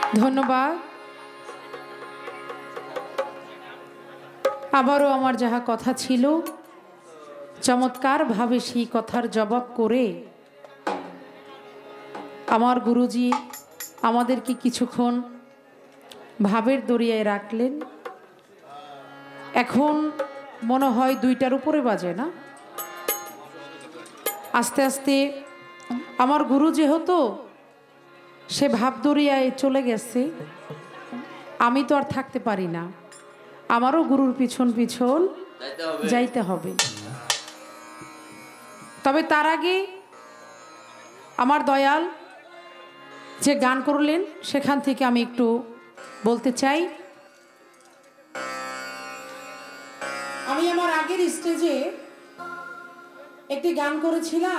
ধন্যবাদ। আবারও আমার যাহা কথা ছিল চমৎকারভাবে সেই কথার জবাব করে আমার গুরুজি আমাদেরকে কিছুক্ষণ ভাবের দরিয়ায় রাখলেন। এখন মনে হয় 2টার উপরে বাজে না? আস্তে আস্তে আমার গুরু যেহেতু সে ভাব দরিয়ায় চলে গেছে, আমি তো আর থাকতে পারি না, আমারও গুরুর পিছন পিছন যাইতে হবে। তবে তার আগে আমার দয়াল যে গান করলেন সেখান থেকে আমি একটু বলতে চাই। আমি আমার আগের স্টেজে একটি গান করেছিলাম,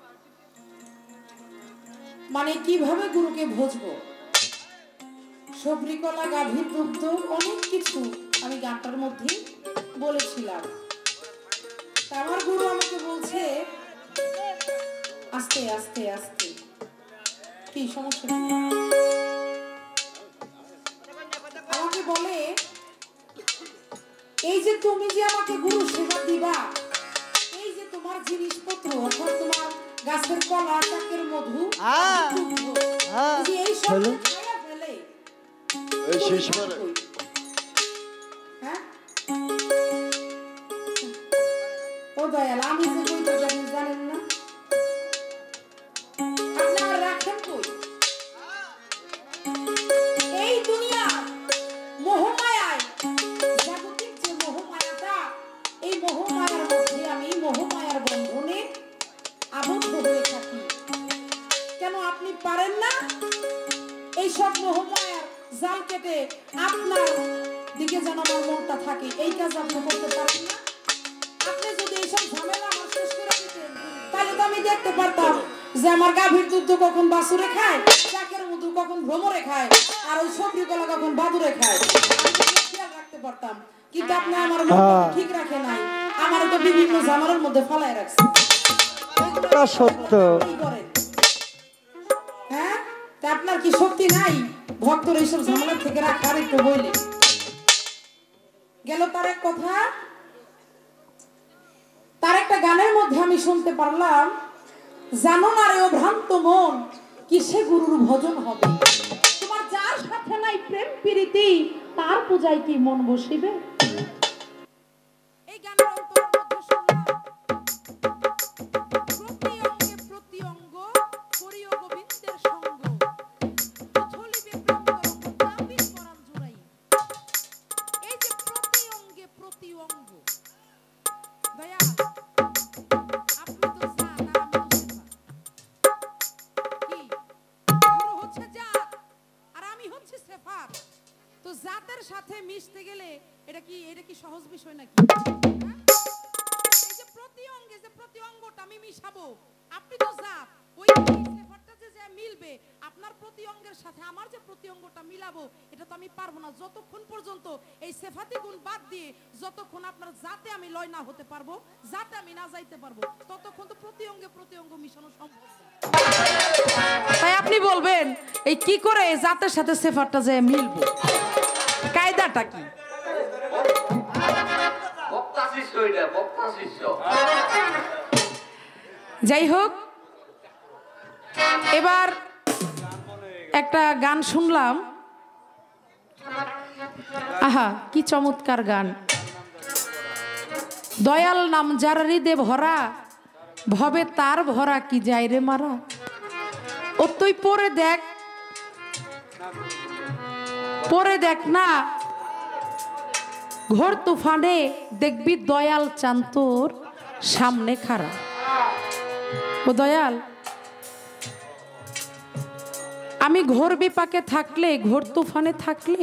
মানে কিভাবে গুরুকে ভজবো, সবরিকলা গাভীর দুগ্ধ অনেক কিছু আমি গানটার মধ্যে বলেছিলাম। আমার গুরু আমাকে বলছে আস্তে আস্তে আস্তে, কি সমস্যা, আমাকে বলে এই যে তুমি যে আমাকে গুরু সেবা দিবা, এই যে তোমার জিনিসপত্র অর্থাৎ তোমার গাছের কলা চাকের মধু এই সব খাইয়া ফেলে এই শেষ করে, হ্যাঁ ও দয়াল আমি যে কইতে জানি জানেন না, আপনারা রাখেন কই এই দুনিয়া মোহমায়ায়, জাগতিক যে মোহমায়াটা, এই মোহমায়ার মধ্যে আমি মোহমায়ার বন্ধনে আবদ্ধ হয়ে থাকি। কেন আপনি পারেন না এই সব মোহমায়ার জাল কেটে আপনার দিকে যেন আমার মনটা থাকে, এই কাজ আপনি করতে পারেন না? আপনি যদি এইসব ঝামেলা আমার শেষ করে দিতেন তাহলে তো আমি দেখতে পারতাম যে আমার গাভীর দুধ কখন বাছুরে খায়, চাকের মধু কখন ভ্রমরে খায়, আর ওই সবজি কলা কখন বাদুরে খায়, খেয়াল রাখতে পারতাম। কিন্তু আপনি আমার মনটা ঠিক রাখে নাই, আমার তো বিভিন্ন ঝামেলার মধ্যে ফালায় রাখছে। সত্য হ্যাঁ, তা আপনার কি শক্তি নাই ভক্তর এইসব ঝামেলা থেকে রাখার? একটু বইলে গেল তার এক কথা। তার একটা গানের মধ্যে আমি শুনতে পারলাম, জানো না রে ও ভ্রান্ত মন কিসে গুরুর ভজন হবে, তোমার যার সাথে নাই প্রেম প্রীতি তার পূজায় কি মন বসিবে। এই গানের অন্তরের মধ্যে শুনলাম প্রতি অঙ্গে প্রতি অঙ্গ করিও গোবিন্দের সঙ্গ, চলিবে প্রেম তরঙ্গ তাবির পরাণ জুড়াই। এই যে প্রতি অঙ্গে প্রতি অঙ্গ, দয়া আপনি তো জান আর আমি তো সেবা, কি গুরু হচ্ছে জাত আর আমি হচ্ছে সেফাত, তো জাতের সাথে মিশতে গেলে এটা কি সহজ বিষয় নাকি? এই যে প্রতি অঙ্গে যে প্রতি অঙ্গটা আমি মিশাবো, আপনি তো জাত, ওই সেফাতটা যে মিলবে আপনার প্রতি অঙ্গের সাথে আমার যে প্রতি অঙ্গটা মিলাবো এটা তো আমি পারবো না, যতক্ষণ পর্যন্ত এই সেফাতি গুণ বাদ দিয়ে যতক্ষণ আপনার জাতে আমি লয় না হতে পারবো, জাতে আমি না যাইতে পারবো, ততক্ষণ তো প্রতি অঙ্গে মিশানো সম্ভব না। তাই আপনি বলবেন এই কি করে জাতের সাথে সেফাতটা যে মিলবো, কায়দাটা কি? যাই হোক, এবার একটা গান শুনলাম, আহা কি চমৎকার গান। দয়াল নাম যার হৃদে ভরা, ভবে তার ভরা কি যায় রে মারা। ও তুই পরে দেখ না ঘোর তুফানে, দেখবি দয়াল চান তোর সামনে খাড়া। ও দয়াল, আমি ঘোর বিপাকে থাকলে, ঘোর তুফানে থাকলে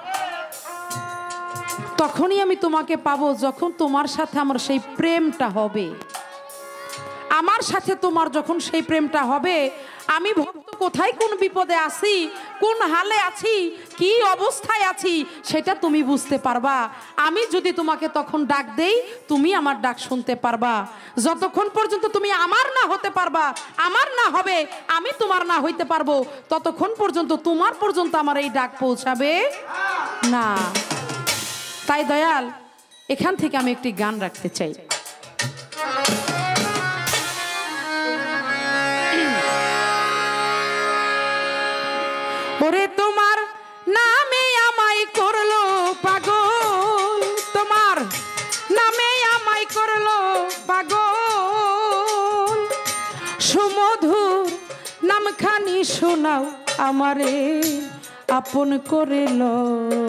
তখনই আমি তোমাকে পাবো যখন তোমার সাথে আমার সেই প্রেমটা হবে। আমার সাথে তোমার যখন সেই প্রেমটা হবে, আমি ভক্ত কোথায় কোন বিপদে আছি, কোন হালে আছি, কি অবস্থায় আছি সেটা তুমি বুঝতে পারবা। আমি যদি তোমাকে তখন ডাক দেই তুমি আমার ডাক শুনতে পারবা। যতক্ষণ পর্যন্ত তুমি আমার না হতে পারবা, আমার না হবে, আমি তোমার না হইতে পারবো, ততক্ষণ পর্যন্ত তোমার পর্যন্ত আমার এই ডাক পৌঁছাবে না। তাই দয়াল এখান থেকে আমি একটি গান রাখতে চাই। ওরে তোমার নামে আমায় করলো পাগল, তোমার নামে আমায় করলো পাগল, সুমধুর নামখানি শোনাও আমারে আপন করে লও,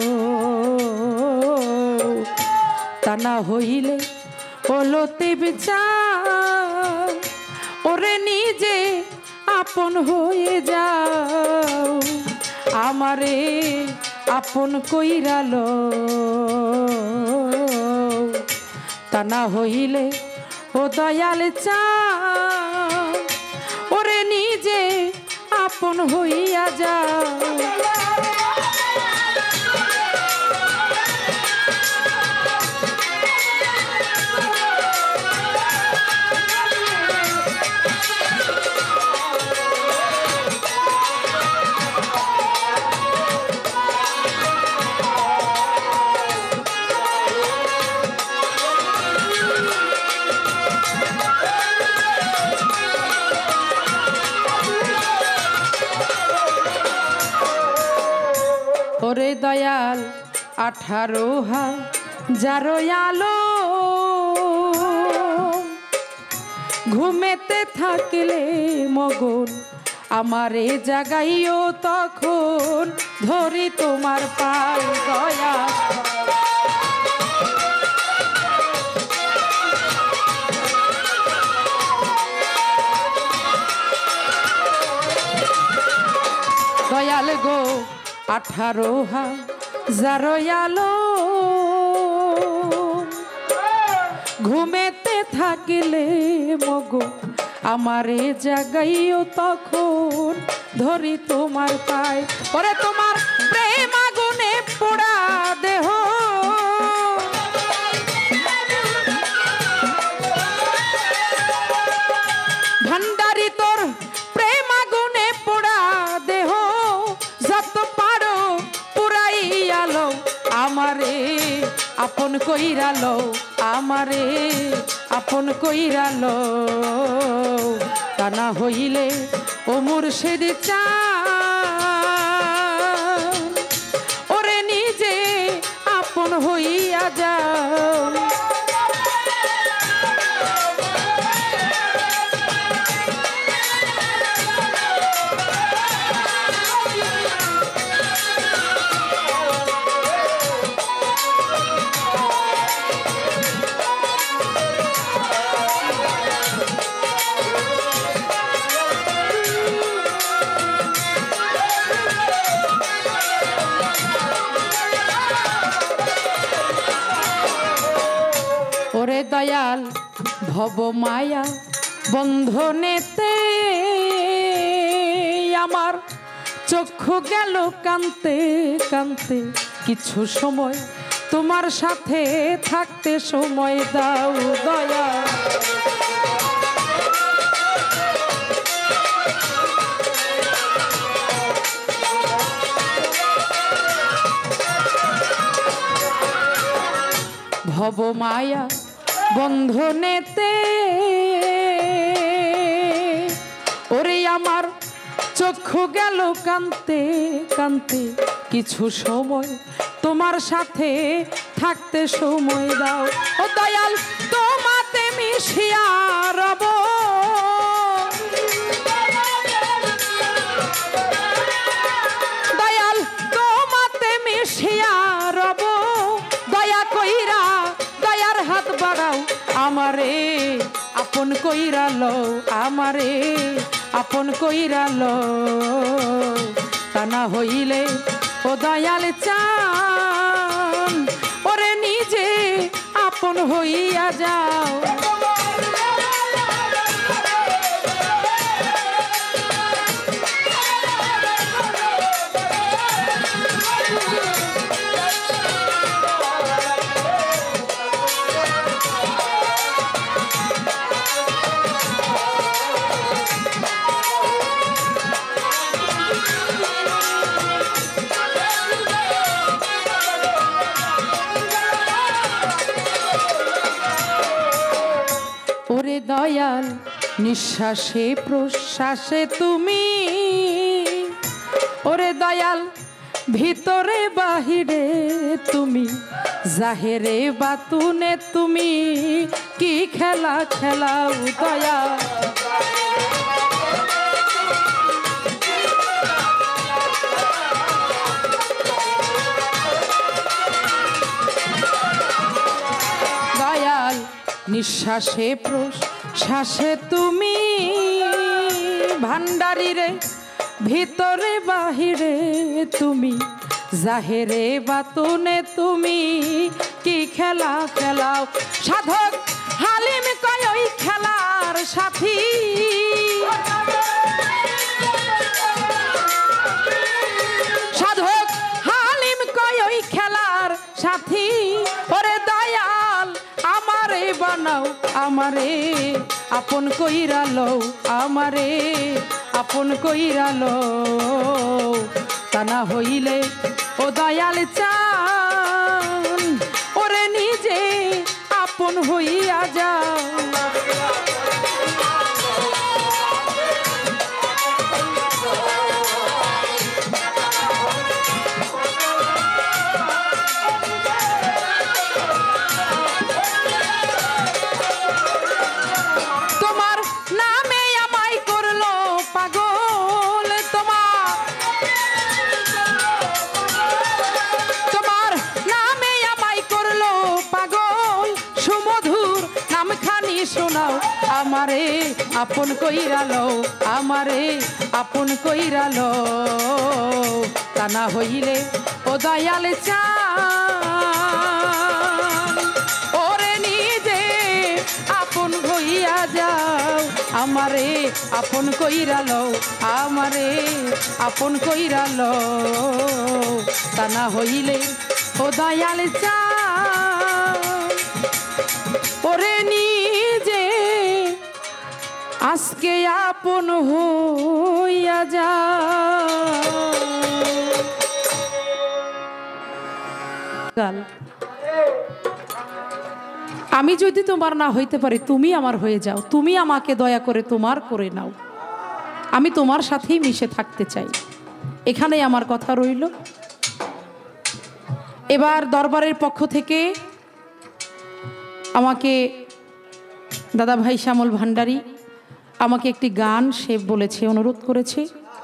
তা না হইলে ওলতে বিচার, ওরে নিজে আপন হয়ে যাও, আমারে আপন কইরা লও, তা না হইলে ও দয়াল চাও, ওরে নিজে আপন হইয়া যাও। ওরে দয়াল 18,000 আলো ঘুমেতে থাকলে মগন আমারে জাগাইও, তখন ধরি তোমার পায় দয়া, দয়াল গো 18,000 আলো ঘুমেতে থাকিলে মগো আমারে জাগাইও, তখন ধরি তোমার পায়। ওরে তোমার প্রেম আগুনে পোড়া দেহ, ভান্ডারি তোর প্রেম আগুনে পোড়া দেহ, যত পারো পুরাইয়া লও আমারে আপন কইরা লও, আমারে আপন কইরা লও, তা না হইলে ও মুর্শিদ চান, ওরে নিজে আপন হইয়া যাও। ওরে দয়াল ভব মায়া বন্ধনেতে আমার চক্ষু গেল কান্তে কান্তে, কিছু সময় তোমার সাথে থাকতে সময় দাও দয়াল। ভব মায়া বন্ধনেতে ওরে আমার চক্ষু গেল কান্তে কান্তে, কিছু সময় তোমার সাথে থাকতে সময় দাও। ও দয়াল তোমাতে মিশিয়া রব, দয়াল তোমাতে মিশিয়া রব, দয়া কইরা দয়ার হাত বাড়াও আমারে আপন কইরা লও, আমারে আপন কইরা লও, তা না হইলে ও দয়াল চান, ওরে নিজে আপন হইয়া যাও। দয়াল নিঃশ্বাসে প্রশ্বাসে তুমি, ওরে দয়াল ভিতরে বাহিরে তুমি, জাহেরে বাতুনে তুমি কি খেলা খেলাও দয়াল। দয়াল নিঃশ্বাসে প্রশ্বাসে তুমি, ভান্ডারী রে ভিতরে বাহিরে তুমি, জাহেরে বাতুনে তুমি কি খেলা খেলাও। সাধক হালিম কয় ওই খেলার সাথী, সাধক হালিম কয় ওই খেলার সাথী, ওরে দয়াল আমারে বানাও আমারে আপন কইরা লও, আমারে আপন কইরা লও, তা না হইলে ও দয়াল চান ওরে নিজে আপন হইয়া যাও। তোমার নামে আমায় করলো পাগল, তোমার নামে আমায় করলো পাগল, সুমধুর নামখানি শোনাও, আমারে আপন কইরা লও, আমারে আপন কইরা লও, তা না হইলে ও দয়াল চান ওরে নিজে আপন হইয়া যাও, আমারে আপন কইরা লও, আমারে আপন কইরা লও, তা না হইলে ও দয়াল চান ওরে নিজে আজকে আপন হইয়া যাও। আমি যদি তোমার না হইতে পারি তুমি আমার হয়ে যাও, তুমি আমাকে দয়া করে তোমার করে নাও, আমি তোমার সাথেই মিশে থাকতে চাই। এখানেই আমার কথা রইল। এবার দরবারের পক্ষ থেকে আমাকে দাদা ভাই শ্যামল ভান্ডারী আমাকে একটি গান সে বলেছে, অনুরোধ করেছে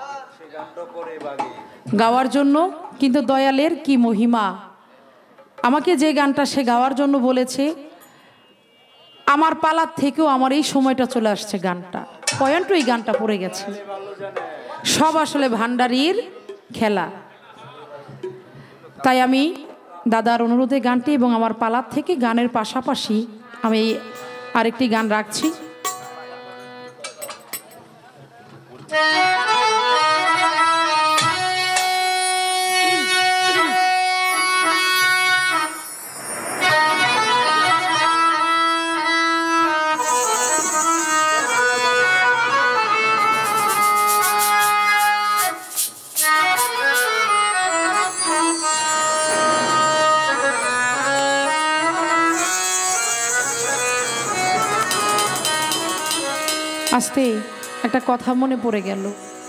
গাওয়ার জন্য। কিন্তু দয়ালের কি মহিমা, আমাকে যে গানটা সে গাওয়ার জন্য বলেছে, আমার পালার থেকেও আমার এই সময়টা চলে আসছে গানটা, পয়েন্ট এই গানটা পড়ে গেছে। সব আসলে ভান্ডারীর খেলা। তাই আমি দাদার অনুরোধে গানটি এবং আমার পালার থেকে গানের পাশাপাশি আমি আরেকটি গান রাখছি। আস্তে একটা কথা মনে পড়ে গেল।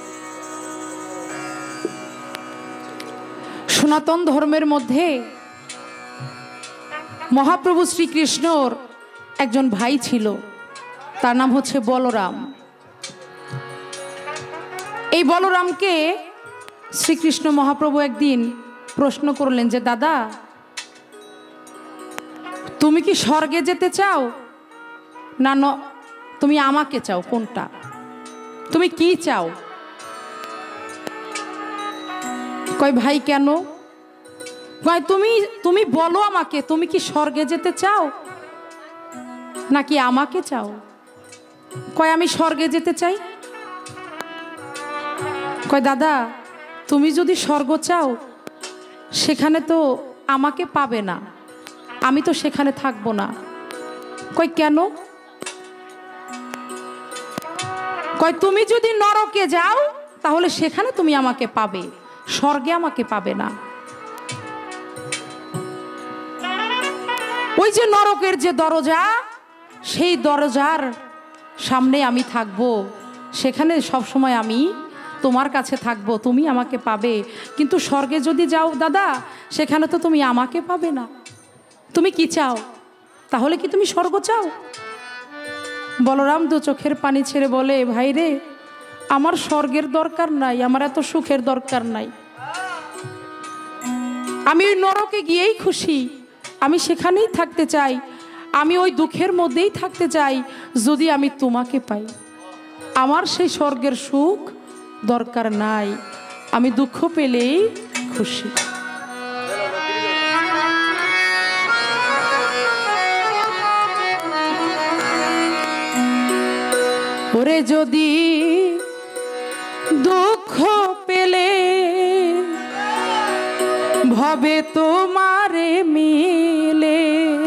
সনাতন ধর্মের মধ্যে মহাপ্রভু শ্রীকৃষ্ণর একজন ভাই ছিল, তার নাম হচ্ছে বলরাম। এই বলরামকে শ্রীকৃষ্ণ মহাপ্রভু একদিন প্রশ্ন করলেন যে দাদা তুমি কি স্বর্গে যেতে চাও না তুমি আমাকে চাও, কোনটা তুমি কি চাও? কয় ভাই কেন? কয় তুমি বলো আমাকে, তুমি কি স্বর্গে যেতে চাও নাকি আমাকে চাও? কয় আমি স্বর্গে যেতে চাই। কয় দাদা তুমি যদি স্বর্গ চাও সেখানে তো আমাকে পাবে না, আমি তো সেখানে থাকবো না। কয় কেন? কয় তুমি যদি নরকে যাও তাহলে সেখানে তুমি আমাকে পাবে, স্বর্গে আমাকে পাবে না। ওই যে নরকের যে দরজা, সেই দরজার সামনে আমি থাকবো, সেখানে সব সময় আমি তোমার কাছে থাকবো, তুমি আমাকে পাবে। কিন্তু স্বর্গে যদি যাও দাদা, সেখানে তো তুমি আমাকে পাবে না। তুমি কি চাও? তাহলে কি তুমি স্বর্গ চাও? বলরাম দু চোখের পানি ছেড়ে বলে, ভাই রে, আমার স্বর্গের দরকার নাই, আমার এত সুখের দরকার নাই। আমি ওই নরকে গিয়েই খুশি, আমি সেখানেই থাকতে চাই, আমি ওই দুঃখের মধ্যেই থাকতে চাই যদি আমি তোমাকে পাই। আমার সেই স্বর্গের সুখ দরকার নাই, আমি দুঃখ পেলেই খুশি। ওরে যদি দুঃখ পেলে ভবে তোমারে মিলে,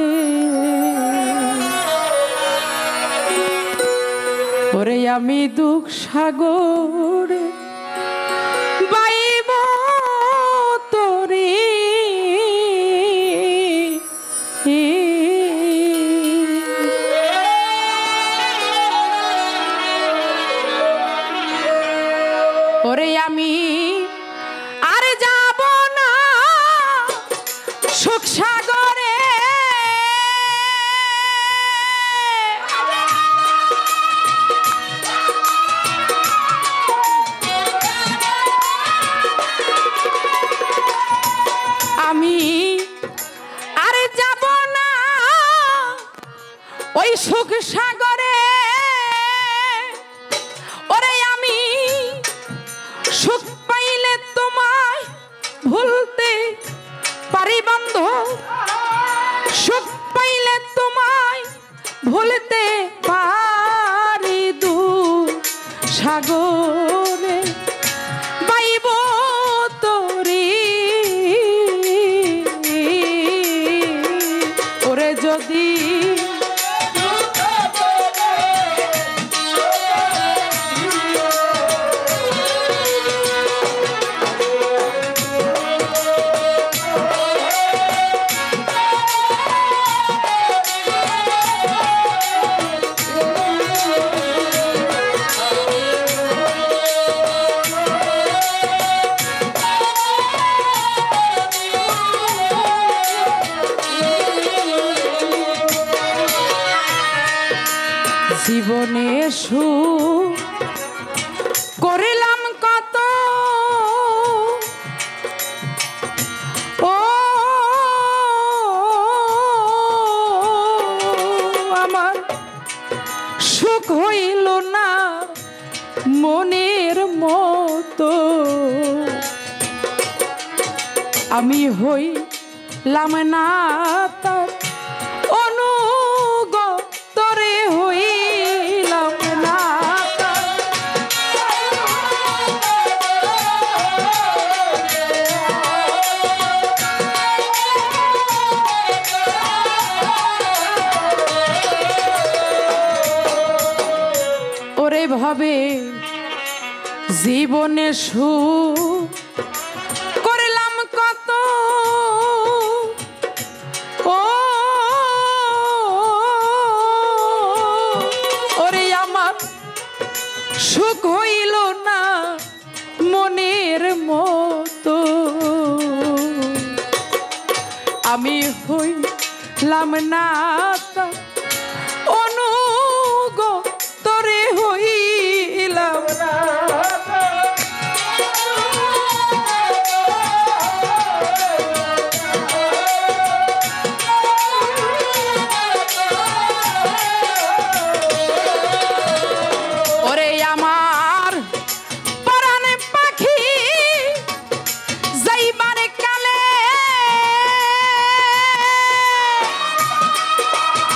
ওরে আমি দুঃখ সাগরে বাইব তোরে, ওরে আমি আর যাব না সুখ সাগরে, আমি আর যাব না ওই সুখ সাগরে। ওরে আমি সুখ পাইলে তোমায় ভুলতে পারি বন্ধু, সুখ পাইলে তোমায় ভুলতে পারি দূর সাগরে বাইব তোরে। ওরে যদি জীবনে সুখ করিলাম কত, ও আমার সুখ হইল না মনের মতো, আমি হইলাম না তার অনুগতরে, হইলাম না তার। ওরে ভাবে জীবনে সুখ করলাম কত, ও ওরে আমার সুখ হইল না মনের মতো, আমি হইলাম না তার অনুগতরে, হইলাম না। ওরে আমার পরাণে পাখি যাইবার কালে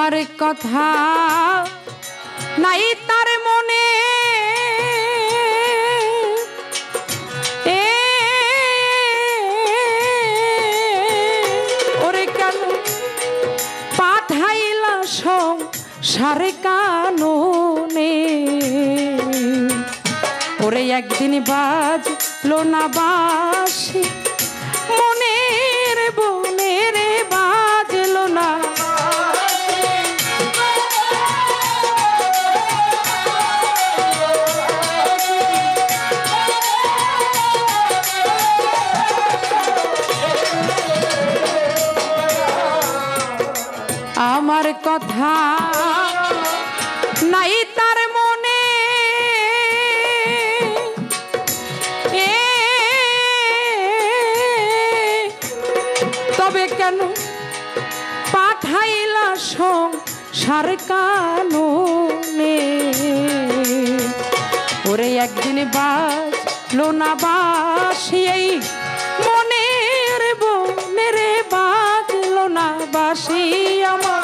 আমার কথা নাই তার মনে ওরে কেন পাঠাইলা সংসারে কাননে ওরে একদিন বাজলো না বাঁশি মনের বনের বাজলো না আমার কথা নাই তার মনে তবে কেন পাঠাইলা সংসার কাননে ওরে একদিন বাজলো না বাঁশি এই মনের বনের বাজলো না বাঁশি আমার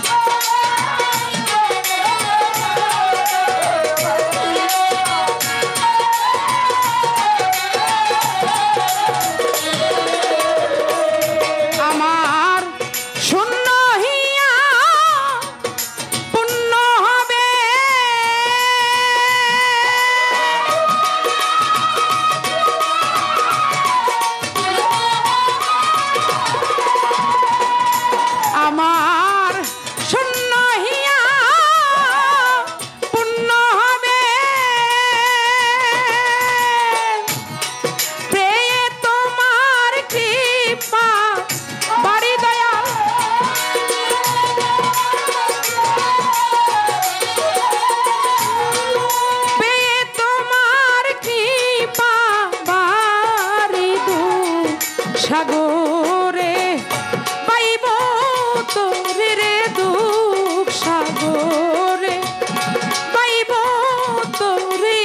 সাগরে পাইব তোরে রে দুঃখ সাগরে পাইব তোরে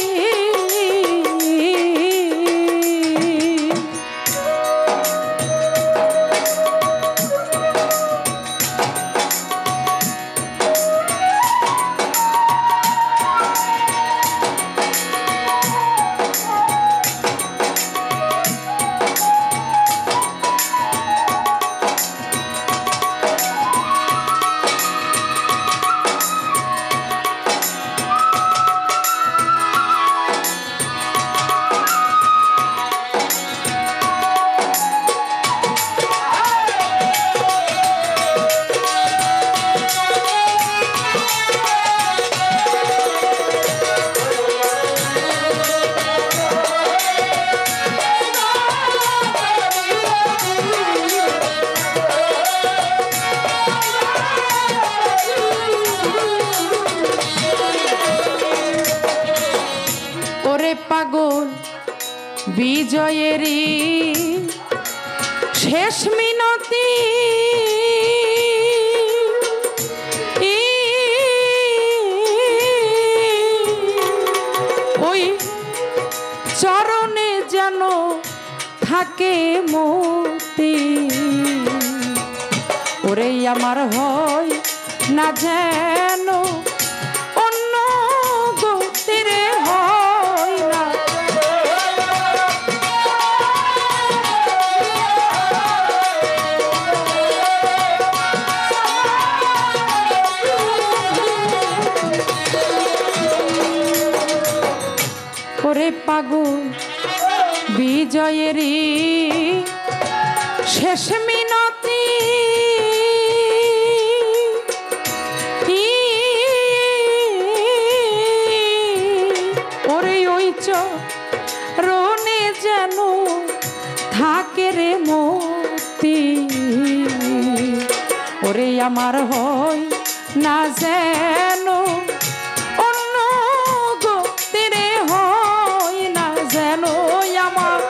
পাগল বিজয়েরই শেষ মিনতি ওই চরণে যেন থাকে মতি ওরে আমার হয় না যেন অন্য গতিরে হয় না ওরে পাগল বিজয়েরই শেষ মিনতি ওরে ওই চরণে যেন থাকে রে মতি ওরে আমার হয় না যেন অন্য গতিরে হয় না যেন আমার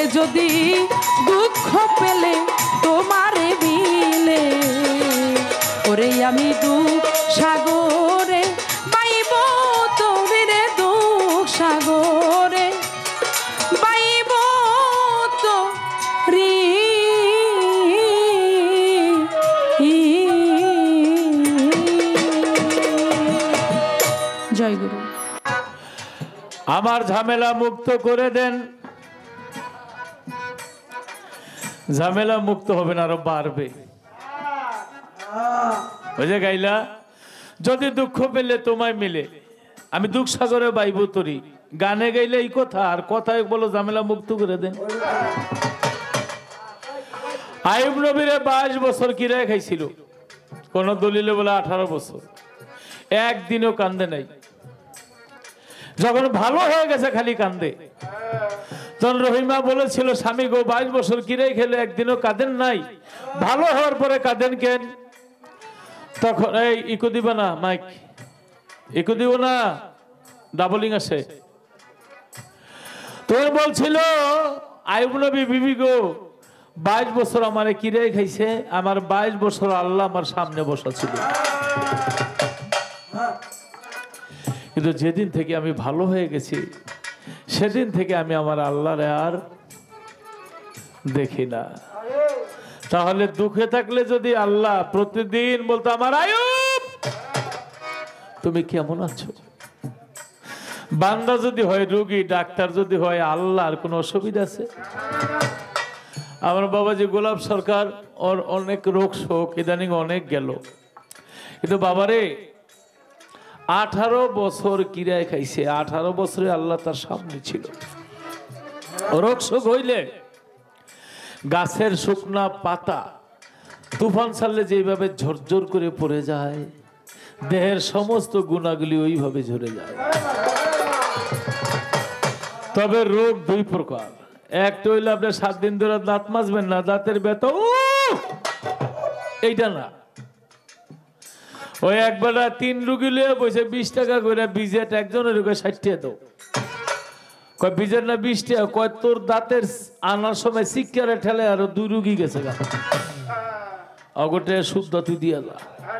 যদি দুঃখ পেলে তোমারে মিলে, ওরে আমি দুঃখ সাগরে বাইব তুমি রে, দুঃখ সাগরে বাইব তো রি। জয় গুরু। আমার ঝামেলা মুক্ত করে দেন। ঝামেলা মুক্ত হবে না, আরো বাড়বে। বুঝে গাইলা, যদি দুঃখ পেলে তোমায় মিলে আমি দুঃখ সাগরে বাইব তরি। গানে গাইলে এই কথা, আর কথায় বলো ঝামেলা মুক্ত করে দেন। আইয়ুব নবীরে 22 বছর কিরায় খাইছিল, কোন দলিলে বলে 18 বছর, একদিনও কান্দে নাই। যখন ভালো হয়ে গেছে খালি কান্দে। তখন রহিমা বলেছিল, স্বামী গো 22 বছর কিরাই খেলে একদিনও কাঁদেন নাই, ভালো হওয়ার পরে কাঁদেন কেন? তখন এই ইকো দিবা না, মাইক ইকো দিব না, ডাবলিং আছে। তোর বলছিল আইয়ুব নবী, বিবি গো 22 বছর আমারে কিরাই খাইছে, আমার 22 বছর আল্লাহ আমার সামনে বসা ছিল। কিন্তু যেদিন থেকে আমি ভালো হয়ে গেছি সেদিন থেকে আমি আমার আল্লাহরে আর দেখি না। তাহলে দুঃখে থাকলে যদি আল্লাহ প্রতিদিন বলতো, আমার আইয়ুব তুমি কেমন আছো? বান্দা যদি হয় রোগী, ডাক্তার যদি হয় আল্লাহর কোনো অসুবিধা আছে? আমার বাবাজি গোলাপ সরকার, ওর অনেক রোগ শোক ইদানিং অনেক গেল, কিন্তু বাবারে 18 বছর কিরায় খাইছে। 18 বছরে আল্লাহ তার সামনে ছিল। রোগ শোক হইলে গাছের শুকনা পাতা তুফান ছাড়লে যেভাবে ঝরঝর করে পড়ে যায়, দেহের সমস্ত গুণাগুলি ওইভাবে ঝরে যায়। তবে রোগ 2 প্রকার। একটা হইলে আপনি 7 দিন ধরে দাঁত মাজবেন না, দাঁতের ব্যথা এইটা না। ওই একবেলা 3 রুগী লিয়ে বসে 20 টাকা করে বিজেট, একজনের 60 টাকা দাও। কয় বিজেট না 20 টাকা? কয় তোর দাঁতের আনার সময় সিক্কারে ঠেলে আরো 2 রুগী গেছে গা, অগটে শুদ্ধ তুই দিয়া যা।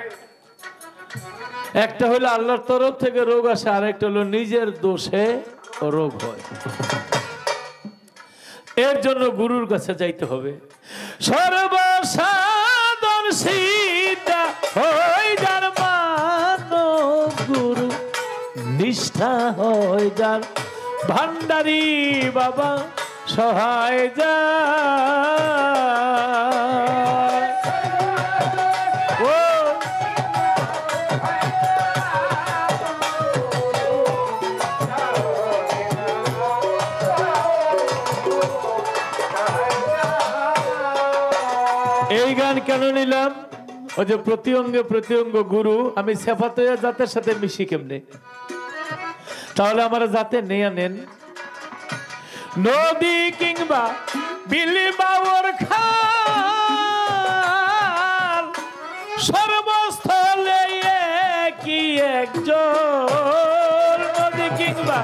একটা হইলো আল্লাহর তরফ থেকে রোগ আসে, আর একটা হলো নিজের দোষে রোগ হয়। এর জন্য গুরুর কাছে যাইতে হবে। সর্বসাধন সিদ্ধা হই যার মানব গুরু, নিষ্ঠা হয় যার ভান্ডারি বাবা সহায় যায়। ও এই গান কেন নিলাম? ওই যে প্রতি অঙ্গে প্রতি অঙ্গ গুরু, আমি সেফাত জাতের সাথে মিশি কেমনে? তাহলে আমরা জাতে নিয়ে নেন। নদী কিংবা বিলি বাবর খাল, সর্বস্থলে কি একজন। নদী কিংবা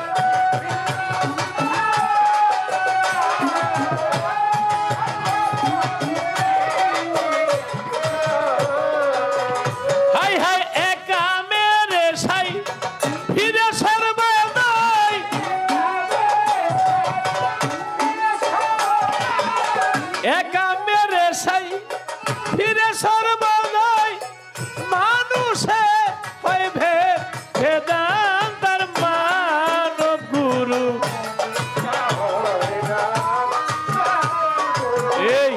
একা মেরে সাই ফিরে সর্বদাই মানুষে হয় ভেদান্তার মানব গুরু। এই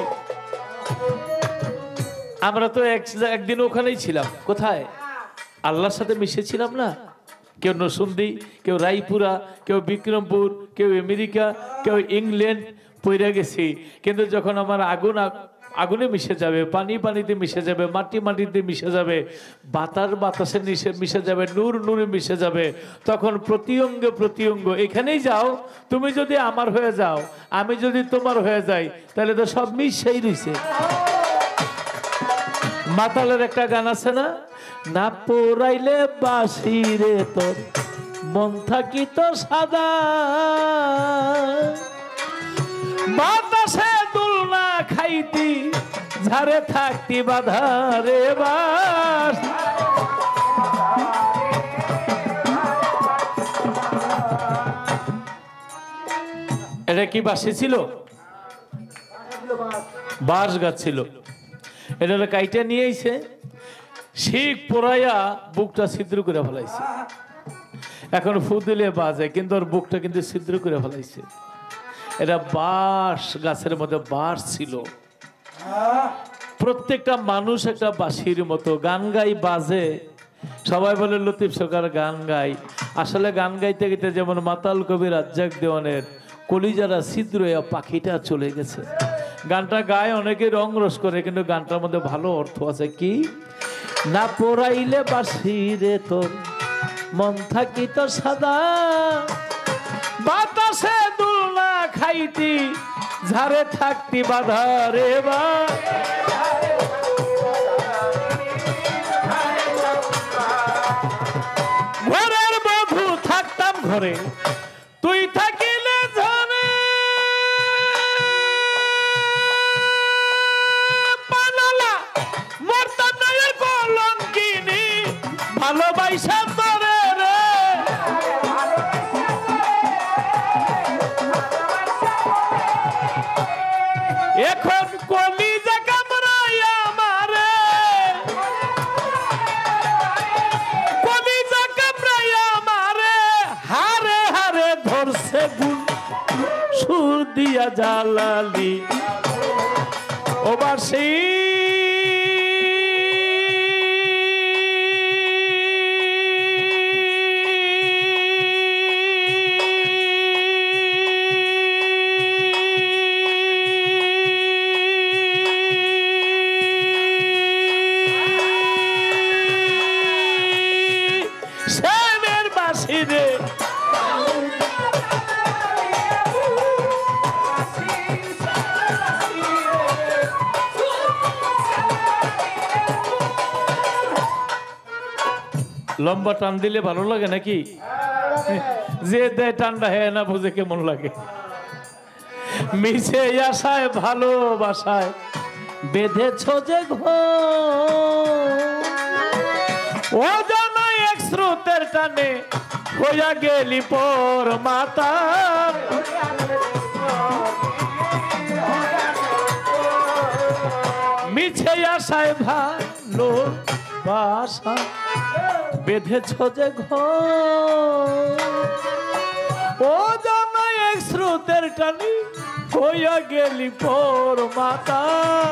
আমরা তো একদিন ওখানেই ছিলাম। কোথায়? আল্লাহর সাথে মিশেছিলাম না? কেউ নরসিংদী, কেউ রায়পুরা, কেউ বিক্রমপুর, কেউ আমেরিকা, কেউ ইংল্যান্ড পইরা গেছি। কিন্তু যখন আমার আগুনে মিশে যাবে, পানি পানিতে মিশে যাবে, মাটি মাটিতে মিশে যাবে, বাতাসে মিশে যাবে, নূর নূরে মিশে যাবে, তখন প্রতি অঙ্গে প্রতি অঙ্গ এখানেই যাও। তুমি যদি আমার হয়ে যাও, আমি যদি তোমার হয়ে যাই, তাহলে তো সব মিশেই রইছে। মাতালের একটা গান আছে না, না পোড়াইলে বাসি রে তোর মন থাকি তো সাদা, ঝাড়ে থাকতি বাধা রে বাস। এটা কি বাসে ছিল? বাঁশ গাছ ছিল। এটা কাইটা নিয়ে আইছে, শিখ পোড়াইয়া বুকটা ছিদ্র করে ফেলাইছে। এখন ফু দিলে বাজে, কিন্তু ওর বুকটা কিন্তু ছিদ্র করে ফেলাইছে। এটা বাঁশ গাছের মধ্যে বাঁশ ছিল। প্রত্যেকটা মানুষ একটা বাঁশির মতো গান গাই, বাজে। সবাই বলে লতিফ সরকার গান গাই। আসলে গান গাইতে গাইতে যেমন মাতাল কবি রাজ্জাক দেওয়ানের কলিজারা ছিদ্র হয়ে পাখিটা চলে গেছে। গানটা গায় অনেকে রং রস করে, কিন্তু গানটার মধ্যে ভালো অর্থ আছে। কি না পড়াইলে বাঁশি রে তোর মন থাকি তো সাদা, বাতাসে দুলনা খাইতি ঝাড়ে থাকতি বাধা রে বা। ঘরের বধূ থাকতাম ঘরে, তুই থাকিলে জানে পানালা মরতাম না এর কলঙ্কিনী ভালোবাসা তোরে রে। এখন কলিজা কামড়াইয়া মারে, কলিজা কামড়াইয়া মারে, হারে হারে ধরছে গুণ সুর দিয়া জালালি ও বাসি। শ্যামের বাসি রে লম্বা টান দিলে ভালো লাগে নাকি? যে দেয় টানটা হ্যাঁ না বুঝে কেমন লাগে। মিছে আশায় ভালোবাসায় বেঁধেছ যে ঘর, ও জানাই এক স্রোতের টানে হইয়া গেলি পর মাতা। মিছে আশায় ভালোবাসা বেঁধেছ যে ঘর, ও জানাই এক স্রোতের টানে হইয়া গেলি পর মাতাল।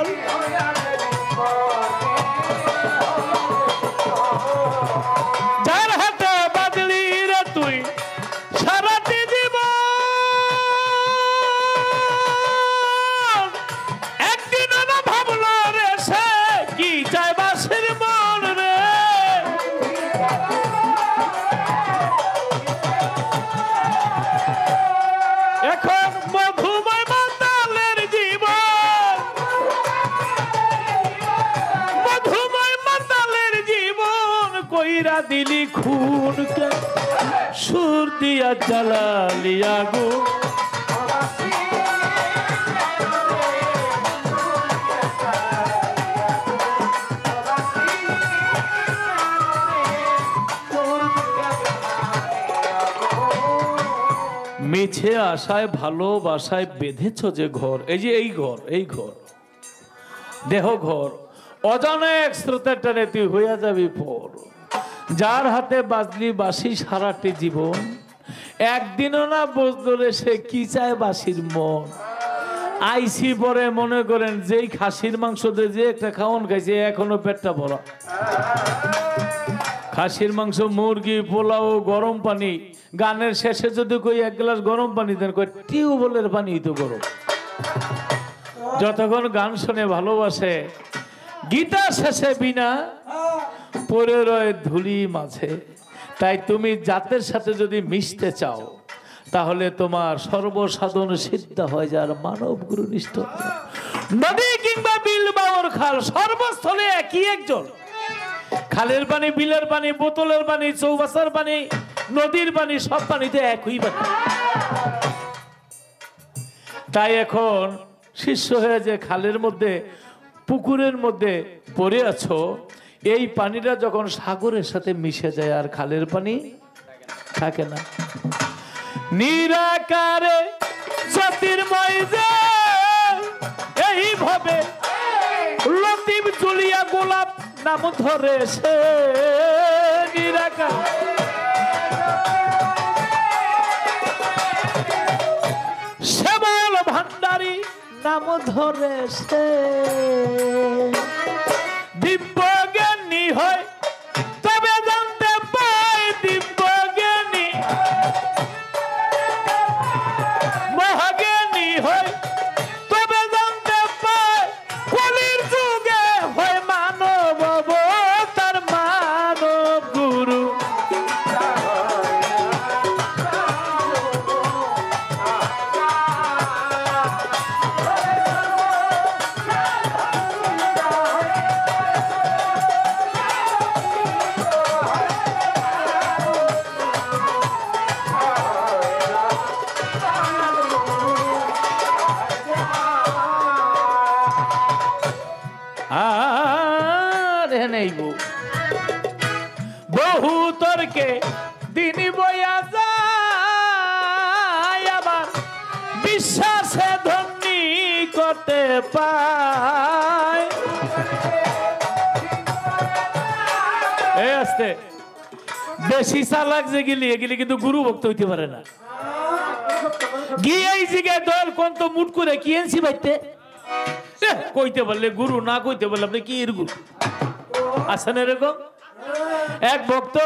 যার হাতে বাদলি রে তুই সারাটি জীবন, একদিন না ভাবলো রে সে কি চায় বাসের মন রে। এখন মধুময় মাতালের জীবন, মধুময় মাতালের জীবন কইরা দিলি খুন, সুর দিয়া জ্বালালি আগুন। মিছে আশায় ভালোবাসায় বেঁধেছ যে ঘর, এই যে এই ঘর, এই ঘর দেহ ঘর, অজানা এক স্রোতের টানে তুই হইয়া যাবি পর। যার হাতে বাজলি বাঁশি সারাটি জীবন, একদিনও না বুঝলো রে সে কি চায় বাঁশির মন। আইসি পরে মনে করেন যেই খাসির মাংস দিয়ে যে একটা খাওয়ান খাইছে এখনো পেটটা ভরা। খাসির মাংস, মুরগি, পোলাও, গরম পানি, গানের শেষে যদি কই এক গ্লাস গরম পানি দেন, কই টিউবওয়েলের পানি তো গরম। যতক্ষণ গান শুনে ভালোবাসে, গীতা শেষে বিনা পরে রয় ধুলি মাঝে। তাই তুমি জাতের সাথে যদি মিশতে চাও, তাহলে তোমার সর্বসাধন সিদ্ধ হয় যার মানব গুরুনিষ্ঠ। নদী কিংবা বিল বা ওর খাল, সর্বস্থলে একই একজন। খালের পানি, বিলের পানি, বোতলের পানি, চৌবাসার পানি, নদীর পানি, সব পানিতে একই পানি। তাই এখন শিষ্য হয়ে যে খালের মধ্যে পুকুরের মধ্যে পড়ে আছো, এই পানিটা যখন সাগরের সাথে মিশে যায় আর খালের পানি থাকে না। নিরাকারে জ্যোতির্ময় যে এইভাবে লতিফ জুলিয়া গোলাপ নাম ধরে সে নিরাকার শ্যামল ভান্ডারী নাম ধরে সে দিব্য জ্ঞানী হয় তবে জানতে পাই, দিব্য জ্ঞানী মহাজ্ঞানী হয় তবে জানতে পাই, কলির যুগে হয় মানব অবতার মানব গুরু। আর নেইব বহু তর্কে দিন বইয়া যায়, আবার বিশ্বাসে ধনী করতে পায়। এই আসতে বেশি চালাক যে গেলি এগুলি কিন্তু গুরু ভক্ত হইতে পারে না। গিয়ে এই জায়গায় দল কোন তো মুট করে কি এনছি বাইতে কইতে পারলে গুরু, না কইতে পারলে আপনি কি এর গুরু আছেন এরকম। এক ভক্ত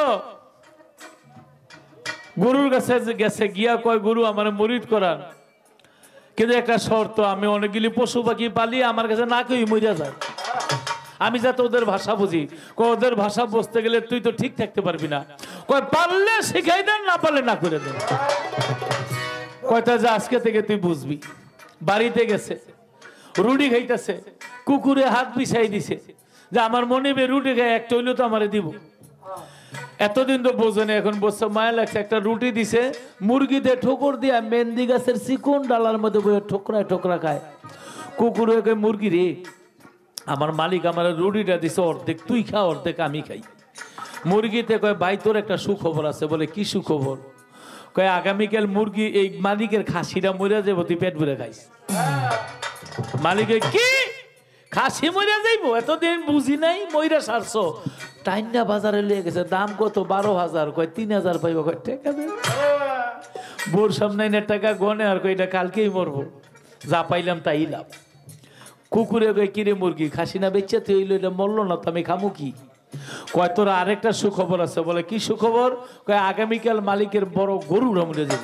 গুরুর কাছে গেছে, গিয়া কয় গুরু আমার মুরিদ করান, কিন্তু একটা শর্ত, আমি অনেকগুলি পশু পাখি পালি, আমার কাছে না কেউ মরিয়া যায়, আমি যাতে ওদের ভাষা বুঝি। ওদের ভাষা বুঝতে গেলে তুই তো ঠিক থাকতে পারবি না। কয় পারলে শিখাই দেন, না পারলে না করে দেন। কয়টা যে আজকে থেকে তুই বুঝবি। বাড়িতে গেছে, রুটি খাইতেছে, কুকুরে হাত বিছাই দিছে যে আমার মনিবে রুটি খাই, একটা হইলেও তো আমারে দিব। এতদিন তো বোঝেনি, এখন বসে মায়া লাগছে। একটা রুটি দিছে, মুরগিতে ঠোকর দিয়া মেহেন্দি গাছের চিকন ডালার মধ্যে বসে ঠোকরায় ঠোকরা খায়। কুকুরে কয় মুরগি রে, আমার মালিক আমার রুটিটা দিছে, অর্ধেক তুই খা অর্ধেক আমি খাই। মুরগিতে কয় ভাই তোর একটা সুখবর আছে। বলে কি সুখবর? কয় আগামীকাল মুরগি এই মালিকের খাসিটা মরে যাবো, তুই পেট ভরে খাইস। মালিকে কি খাসি মরে যাইবো? এতদিন বুঝি নাই, মইরা সারছো। টাইনা বাজারে লিয়ে গেছে, দাম কত? 12,000। কয় 3,000 পাইব। কয় ঠিক আছে। বোর সামনে টাকা গনে আর কয় এটা কালকেই মরবো, যা পাইলাম তাই লাভ। কুকুরে কয় কিরে মুরগি খাসি না বেচে তুই হইলো, এটা মরলো না তো আমি খামু কি? কয় তোর আরেকটা সুখবর আছে। বলে কি সুখবর? কয় আগামীকাল মালিকের বড় গরুরা মরে যাবে।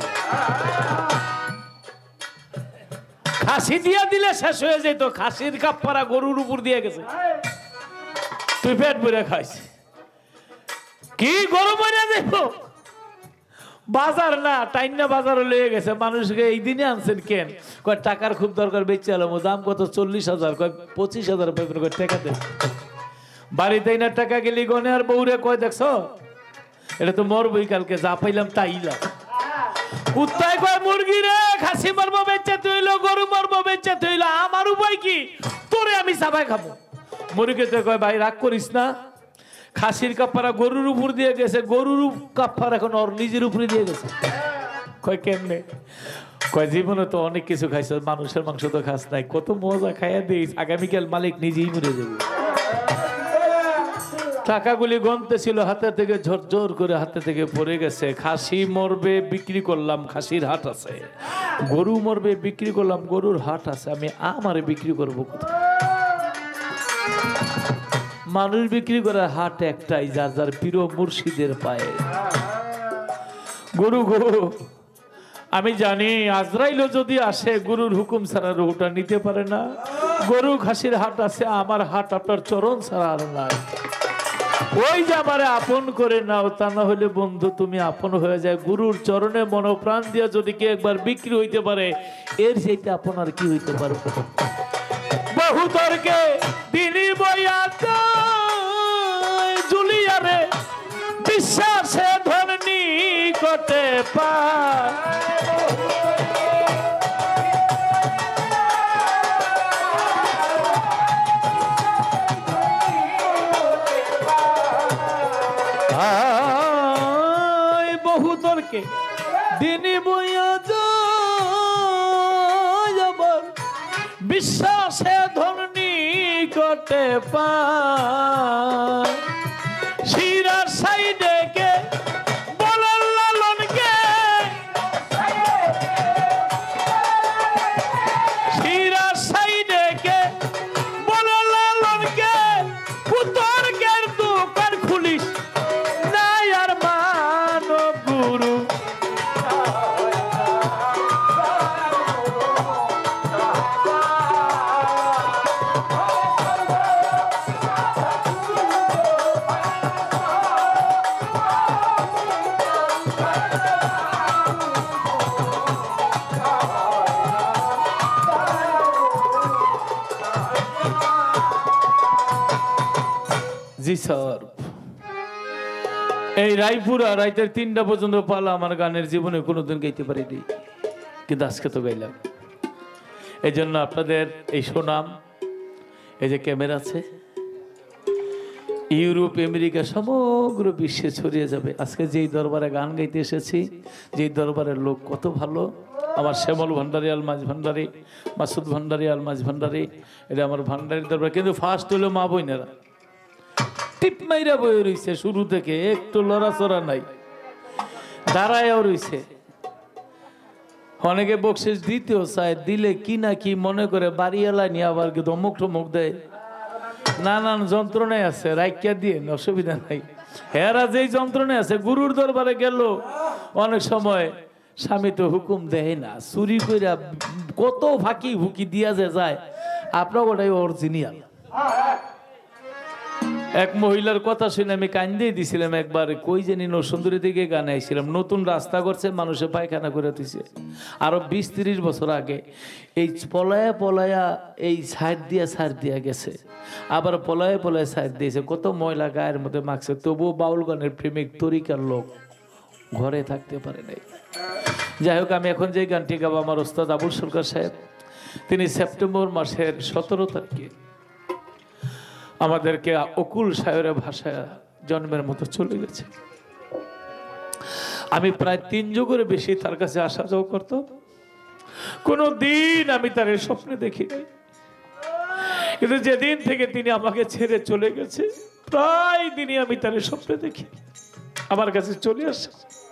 খাসি দিয়া দিলে শেষ হয়ে যেত, খাসির কাপড়া গরুর উপর দিয়ে গেছে, তুই পেট ভরে খাইস। কি গরু মরে যাইব? বাজার না, টাইনা বাজারে লেগে গেছে। মানুষকে এই দিনে আনছেন কেন? কয় টাকার খুব দরকার, বেচে এলাম। দাম কত? 40,000। কয় 25,000 পাইবেন। কয় টাকা দেন। বাড়িতে না টাকা গেলি গনে আর বউরে কয় দেখছ এটা তো মরবই কালকে, যা পাইলাম তাইলাম। কুত্তায় কয় মুরগি রে খাসি মারবো বেচে তুইলো, গরু মারবো বেচে তুইলো, আমার উপায় কি? তোরে আমি চাবাই খাবো। মুরগিতে কয় ভাই রাগ করিস না, খাসির কাপড়া গরুর উপর দিয়ে গেছে, গরুর কাপড় এখন ওর নিজের উপরে দিয়ে গেছে। কয় কেমনে? কয় জীবনে তো অনেক কিছু খাইছ, মানুষের মাংস তো খাস নাই, কত মজা খাইয়া দিস, আগামীকাল মালিক নিজেই মরে যাবে। টাকাগুলি গনতে ছিল, হাতে থেকে ঝরঝর করে হাতে থেকে পড়ে গেছে। খাসি মরবে বিক্রি করলাম, খাসির হাট আছে। গরু মরবে বিক্রি করলাম, গরুর হাট আছে। আমি আমারে বিক্রি করবো কোথায়? মানুষ বিক্রি করার হাট একটাই, যার যার প্রিয় মুর্শিদের পায়ে। গরু গরু আমি জানি আজরাইলও যদি আসে গুরুর হুকুম ছাড়া রুহুটা নিতে পারে না। গরু খাসির হাট আছে, আমার হাট আপনার চরণ ছাড়া আর নাই। ওই যে আমারে আপন করে নাও, তা না হলে বন্ধু তুমি আপন হয়ে যায়। গুরুর চরণে মনোপ্রাণ দিয়া যদি কে একবার বিক্রি হইতে পারে, এর সেইটা আপন আর কি হইতে পারে? বহু তর্কে দিনই বইয়া জুলিয়ারে বিশ্বাসে ধরনি করতে পায়। দিনই বইয়া যায় আমার বিশ্বাসে ধরনি কটে পায় শিরার সাইডে কে বলার লালনকে শিরার সাইডে কে বলার লালনকে পুতর গের দোকান খুলিস নাই আর মানব গুরু জি স্যার এই রায়পুরা রাইতের 3টা পর্যন্ত পালা আমার গানের জীবনে কোনোদিন গাইতে পারিনি, কিন্তু আজকে তো গাইলাম। এই জন্য আপনাদের এই সুনাম, এই যে ক্যামেরা আছে, ইউরোপ আমেরিকা সমগ্র বিশ্বে ছড়িয়ে যাবে। আজকে যেই দরবারে গান গাইতে এসেছি, যেই দরবারের লোক কত ভালো, আমার শ্যামল ভান্ডারী আলমাজ ভান্ডারী, মাসুদ ভান্ডারী আলমাজ ভান্ডারী, এটা আমার ভান্ডারীর দরবার। কিন্তু ফার্স্ট হলো মা বোনেরা টিপ মাইরা বয়ে রইছে, শুরু থেকে একটু লড়াচড়া নাই, দাঁড়ায়ও রইছে। অনেকে বকশিস দিতেও চায়, দিলে কি না কি মনে করে বাড়িওয়ালা নিয়ে আবার ধমক টমক দেয়, নানান যন্ত্রণায় আছে, রাইকিয়া দিয়ে অসুবিধা নাই। হেরা যেই যন্ত্রণায় আছে, গুরুর দরবারে গেল অনেক সময় স্বামী তো হুকুম দেয় না, চুরি কইরা কত ফাঁকি ফুকি দিয়া যে যায়, আপনার ওটাই অরিজিনাল। এক মহিলার কথা শুনে আমি কান্দেই দিছিলাম একবার, কই জানি নরসুন্দরী দিকে গানে আইছিলাম, নতুন রাস্তা করছে, মানুষে পায়খানা করে দিছে আরো 20-30 বছর আগে। এই পলায়া পলায়া এই সাইড দিয়া গেছে, আবার পলায়া পলায়া সাইড দিয়েছে, কত ময়লা গায়ের মধ্যে মাখছে, তবুও বাউল গানের প্রেমিক তরিকার লোক ঘরে থাকতে পারে নাই। যাই হোক, আমি এখন যে গানটি গাবো, আমার ওস্তাদ আবুল সরকার সাহেব, তিনি সেপ্টেম্বর মাসের 17 তারিখে আমাদেরকে অকুল শায়রের ভাষায় জন্মের মতো চলে গেছে। আমি প্রায় 3 যুগের বেশি তার কাছে আসা যাওয়া করতাম, কোনো দিন আমি তার স্বপ্নে দেখিনি। কিন্তু যেদিন থেকে তিনি আমাকে ছেড়ে চলে গেছে, প্রায় দিনই আমি তার স্বপ্নে দেখি, আমার কাছে চলে আসে।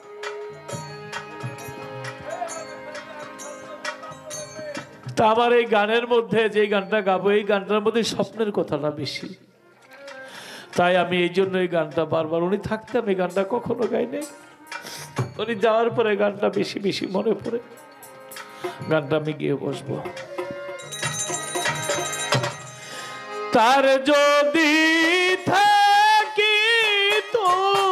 তা আমার এই গানের মধ্যে যে গানটা গাবো, এই গানটার মধ্যে স্বপ্নের কথাটা বেশি, তাই আমি এই জন্য এই গানটা বারবার, উনি থাকতে আমি গানটা কখনো গাই নাই, উনি যাওয়ার পরে গানটা বেশি বেশি মনে পড়ে, গানটা আমি গিয়ে বসবো। তার যদি থাকি তো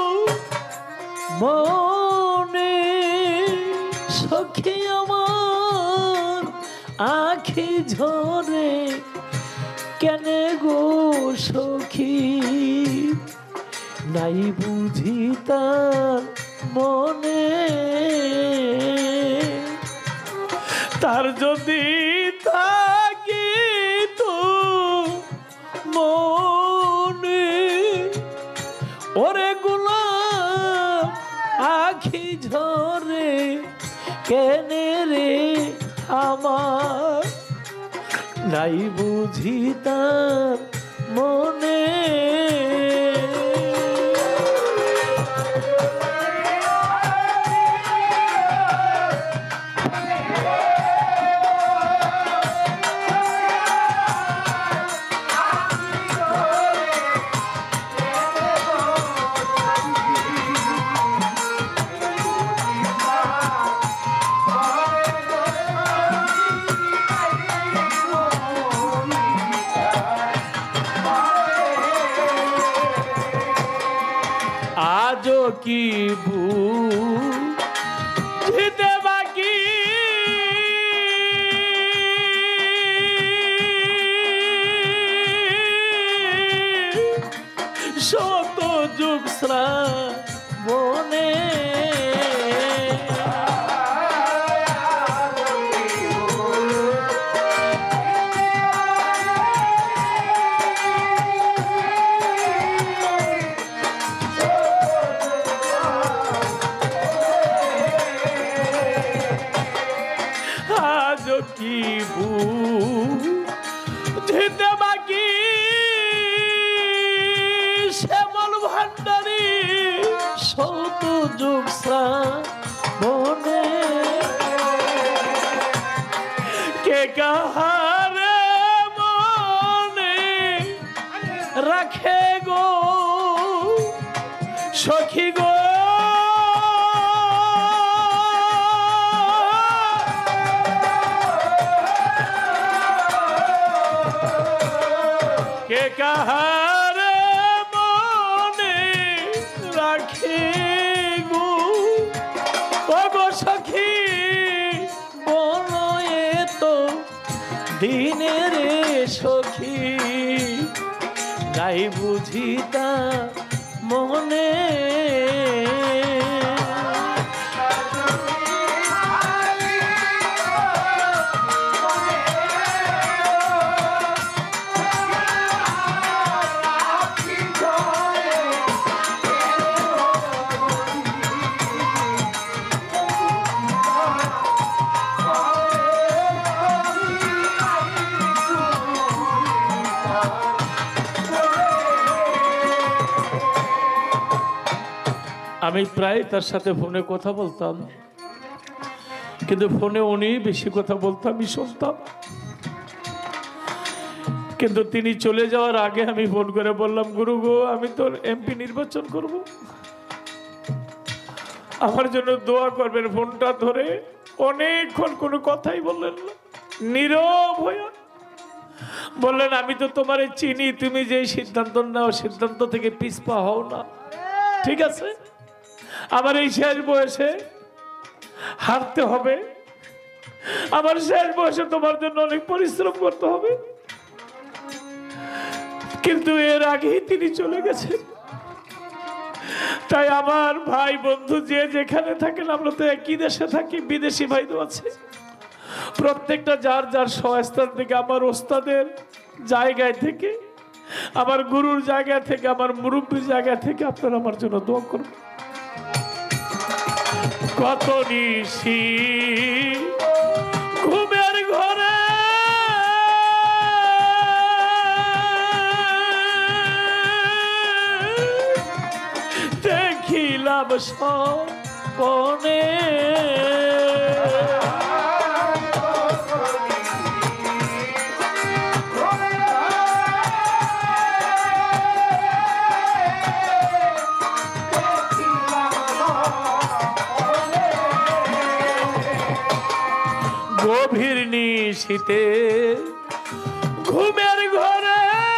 মনে সখী আমার আখি ঝরে কেনে গো সখী, নাই বুঝি তার মনে, তার যদি থাকি তো মনে, ওরে গোলাপ আখি ঝরে কেনে রে আমার, নাই বুঝি তার মনে। আজও কি বুঝতে বাকি, শত যুগ শ্রাবণে বুঝিতে বাকি শ্যামল ভান্ডারী শত যুগ শ্রাবণে কে কাহারে মনে রাখে গো সখী গো কে কাহারে মনে রাখে গো ও গো সখী বলয়ে তো দিনের সখী নাই বুঝিতা মনে আমি প্রায় তার সাথে ফোনে কথা বলতাম, কিন্তু ফোনে উনি বেশি কথা বলতাম, আমি শুনতাম। কিন্তু তিনি চলে যাওয়ার আগে আমি ফোন করে বললাম, গুরু গো আমি তো এমপি নির্বাচন করব, আমার জন্য দোয়া করবেন। ফোনটা ধরে অনেকক্ষণ কোনো কথাই বললেন না, নীরব হয়ে বললেন, আমি তো তোমারে চিনি, তুমি যে সিদ্ধান্ত নাও সিদ্ধান্ত থেকে পিছপা হও না, ঠিক আছে? আমার এই শেষ বয়সে হারতে হবে, আমার শেষ বয়সে তোমার জন্য অনেক পরিশ্রম করতে হবে, কিন্তু এর আগেই তিনি চলে গেছেন। তাই আমার ভাই বন্ধু যে যেখানে থাকেন, আমরা তো একই দেশে থাকি, বিদেশি ভাই তো আছে, প্রত্যেকটা যার যার স্বস্থান থেকে, আমার ওস্তাদের জায়গায় থেকে, আমার গুরুর জায়গা থেকে, আমার মুরব্বীর জায়গা থেকে আপনারা আমার জন্য দোয়া করবেন। কত নিশি ঘুমের ঘরে দেখিলাম স্বপ্নে, গভীর নিশীতে ঘুমের ঘরে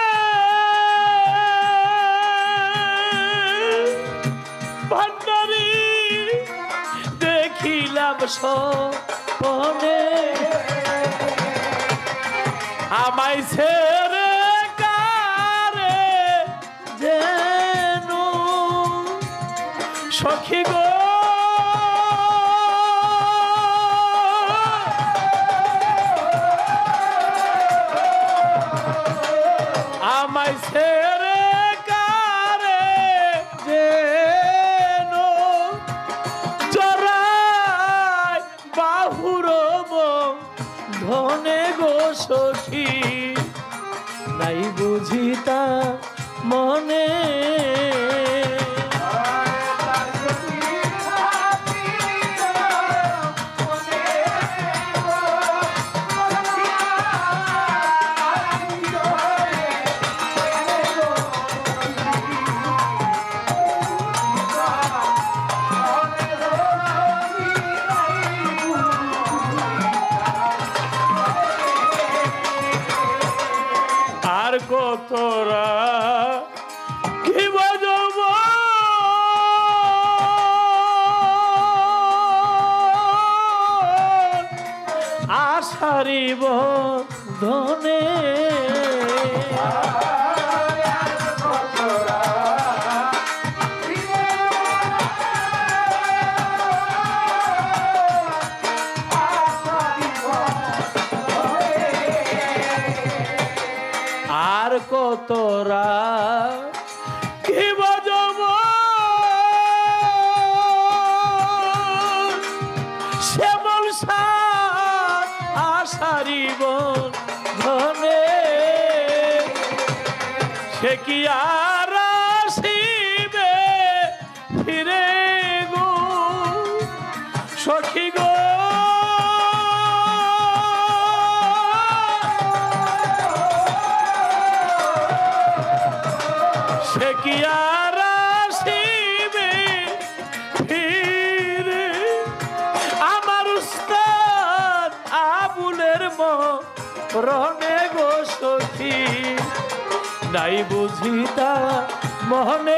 ভান্ডারী দেখিলাম স্বপ্নে, আমায় ছেড়ে কারে যেন সখী গো আমায় ছেড়ে কারে যেন চড়াই বাহুর ধনে গো সখী, নাই বুঝিতা মনে কতরা কি বাজব আশারি বন্ধনে, আর কতরা কি বাজব শ্যামল সার আশারি জীবন ধনে সে কি আর আসিবে ফিরে গো সখী গো সে কি আর আসিবে ফিরে আমার উস্তাদ আবুলের মরণে গো সখী নাই বুঝিতা মনে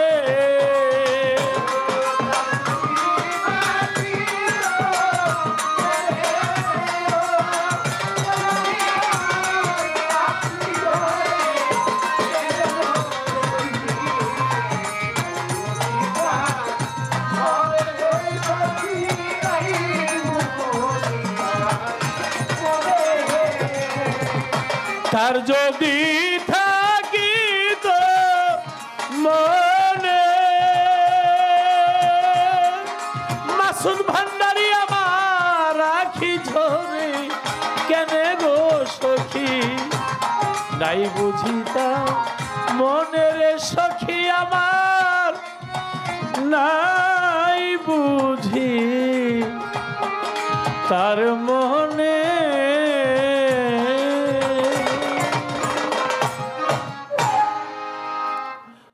তার যদি থাকি তো মনে মাসুদ ভান্ডারি আমার রাখি ঝরে কেনে গো সখী নাই বুঝিতা মনের সখী আমার নাই বুঝি তার মনে